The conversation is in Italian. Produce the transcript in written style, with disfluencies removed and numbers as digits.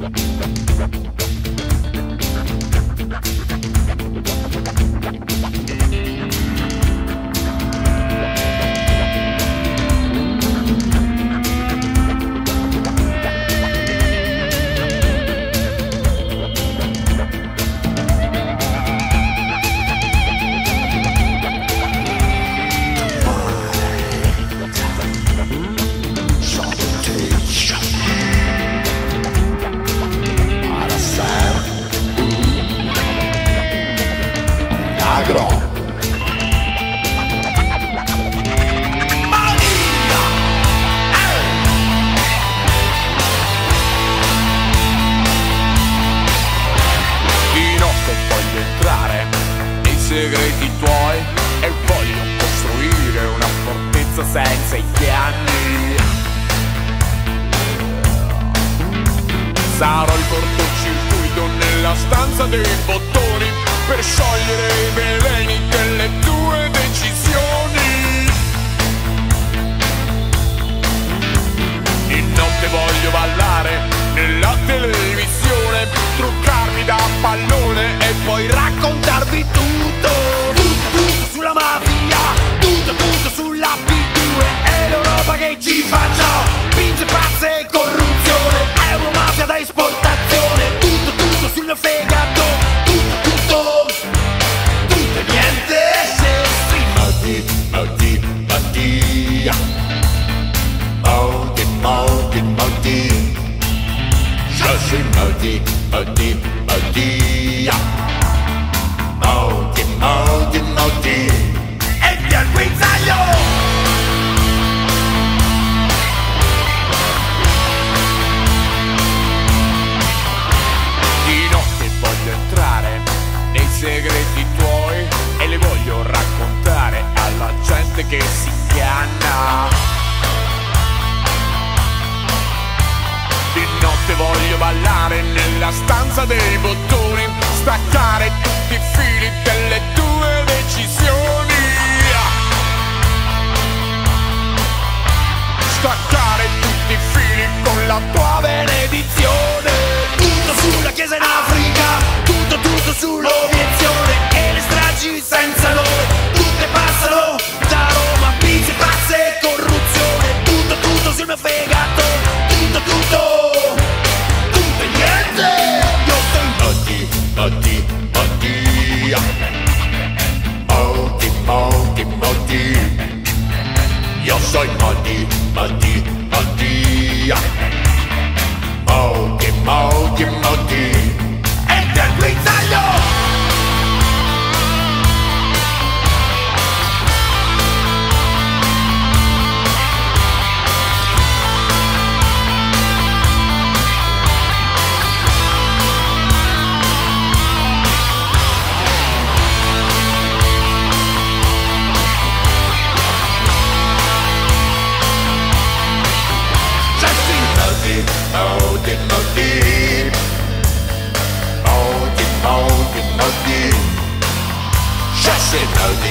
Segreti tuoi e voglio costruire una fortezza senza i piani. Sarò il cortocircuito nella stanza dei bottoni per sciogliere i veleni delle tue decisioni. Di notte voglio ballare nella televisione, truccarmi da pallone e poi raccontarvi tutto. Tutto sulla mafia, tutto sulla P2 e l'Europa che ci fa ciò. Pinze, pazze e corruzione, euromafia da esportazione. Tutto sul mio fegato, tutto e niente se sì. Molti, je suis maudit, maudit. E via il guizzaglio! Di notte voglio entrare nei segreti tuoi e li voglio raccontare alla gente che si inganna. Di notte voglio ballare nella stanza dei bottoni, staccare tutti i fili delle tue decisioni. Staccare tutti i fili con la tua benedizione. Tutto sulla chiesa in Africa, tutto sull'obiezione e le stragi senza nome, tutte passano da Roma. Pizze, pazze e corruzione, tutto sul mio fegato, tutto e niente. Io sono Modi. Io sono Modi. E del guizzaglio! Maudit. Je suis maudit.